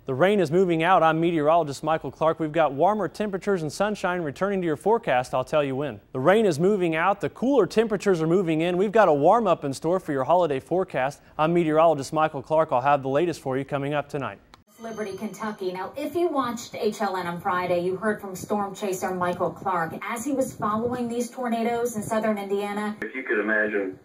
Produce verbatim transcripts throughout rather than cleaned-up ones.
The rain is moving out. I'm meteorologist Michael Clark. We've got warmer temperatures and sunshine returning to your forecast. I'll tell you when. The rain is moving out. The cooler temperatures are moving in. We've got a warm up in store for your holiday forecast. I'm meteorologist Michael Clark. I'll have the latest for you coming up tonight. Liberty, Kentucky. Now, if you watched H L N on Friday, you heard from storm chaser Michael Clark as he was following these tornadoes in southern Indiana. If you could imagine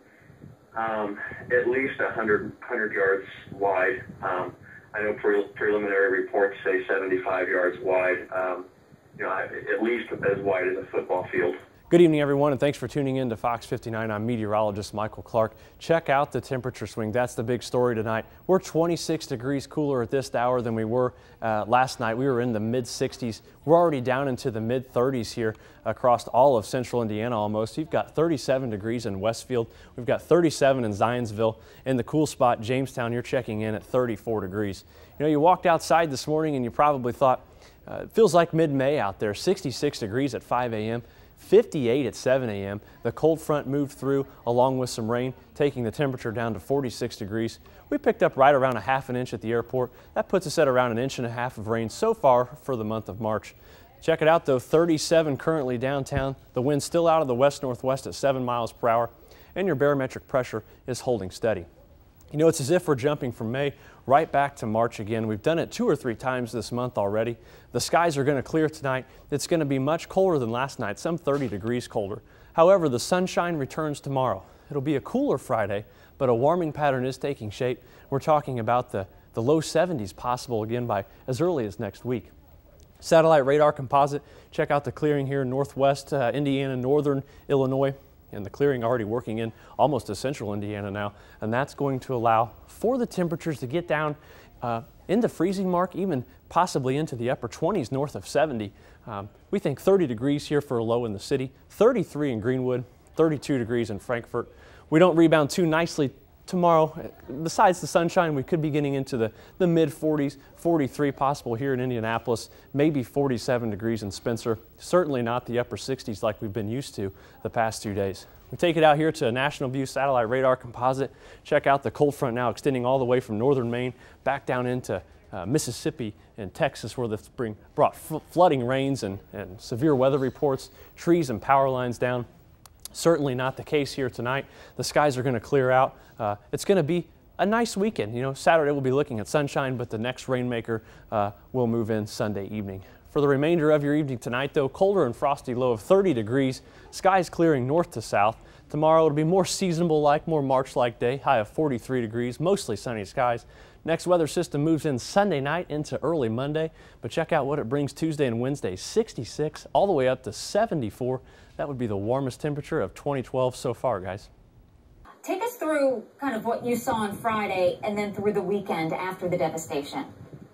um, at least one hundred, one hundred yards wide. Um, I know pre preliminary reports say seventy-five yards wide, um, you know, at least as wide as a football field. Good evening, everyone, and thanks for tuning in to Fox fifty-nine. I'm meteorologist Michael Clark. Check out the temperature swing. That's the big story tonight. We're twenty-six degrees cooler at this hour than we were uh, last night. We were in the mid sixties. We're already down into the mid thirties here across all of central Indiana almost. You've got thirty-seven degrees in Westfield. We've got thirty-seven in Zionsville. In the cool spot, Jamestown, you're checking in at thirty-four degrees. You know, you walked outside this morning and you probably thought, uh, it feels like mid-May out there. sixty-six degrees at five A M fifty-eight at seven A M The cold front moved through along with some rain, taking the temperature down to forty-six degrees. We picked up right around a half an inch at the airport. That puts us at around an inch and a half of rain so far for the month of March. Check it out though, thirty-seven currently downtown. The wind's still out of the west-northwest at seven miles per hour, and your barometric pressure is holding steady. You know, it's as if we're jumping from May right back to March again. We've done it two or three times this month already. The skies are going to clear tonight. It's going to be much colder than last night, some thirty degrees colder. However, the sunshine returns tomorrow. It'll be a cooler Friday, but a warming pattern is taking shape. We're talking about the, the low seventies possible again by as early as next week. Satellite radar composite. Check out the clearing here in northwest uh, Indiana, northern Illinois. And the clearing already working in almost to central Indiana now, and that's going to allow for the temperatures to get down uh, into freezing mark, even possibly into the upper twenties north of seventy. Um, we think thirty degrees here for a low in the city, thirty-three in Greenwood, thirty-two degrees in Frankfort. We don't rebound too nicely tomorrow. Besides the sunshine, we could be getting into the, the mid forties, forty-three possible here in Indianapolis, maybe forty-seven degrees in Spencer. Certainly not the upper sixties like we've been used to the past two days. We take it out here to a National View satellite radar composite. Check out the cold front now extending all the way from northern Maine back down into uh, Mississippi and Texas, where the spring brought flooding rains and, and severe weather reports, trees and power lines down. Certainly not the case here tonight. The skies are going to clear out. Uh, it's going to be a nice weekend. You know, Saturday we'll be looking at sunshine, but the next rainmaker uh, will move in Sunday evening. For the remainder of your evening tonight, though, colder and frosty low of thirty degrees. Skies clearing north to south. Tomorrow it'll be more seasonable-like, more March-like day, high of forty-three degrees, mostly sunny skies. Next weather system moves in Sunday night into early Monday, but check out what it brings Tuesday and Wednesday, sixty-six all the way up to seventy-four. That would be the warmest temperature of twenty twelve so far, guys. Take us through kind of what you saw on Friday and then through the weekend after the devastation.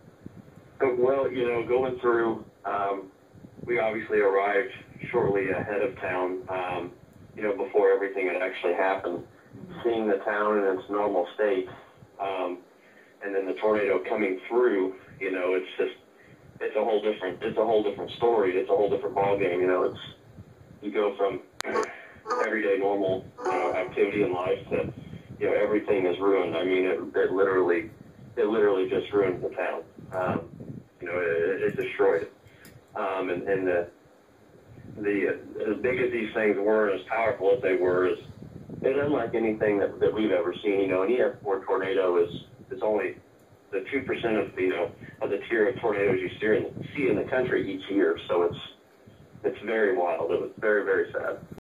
Well, you know, going through, um, we obviously arrived shortly ahead of town, um, you know, before everything had actually happened. Seeing the town in its normal state, um, and then the tornado coming through, you know, it's just, it's a whole different, it's a whole different story. It's a whole different ballgame. You know, it's, you go from everyday normal, you know, activity in life to, you know, everything is ruined. I mean, it, it literally, it literally just ruined the town. Um, you know, it, it destroyed it. Um, and, and the, the, as big as these things were, as powerful as they were, is it's unlike anything that, that we've ever seen. You know, an E F four tornado is, is only the two percent of, you know, of the tier of tornadoes you see in, see in the country each year. So it's, it's very wild. It was very, very sad.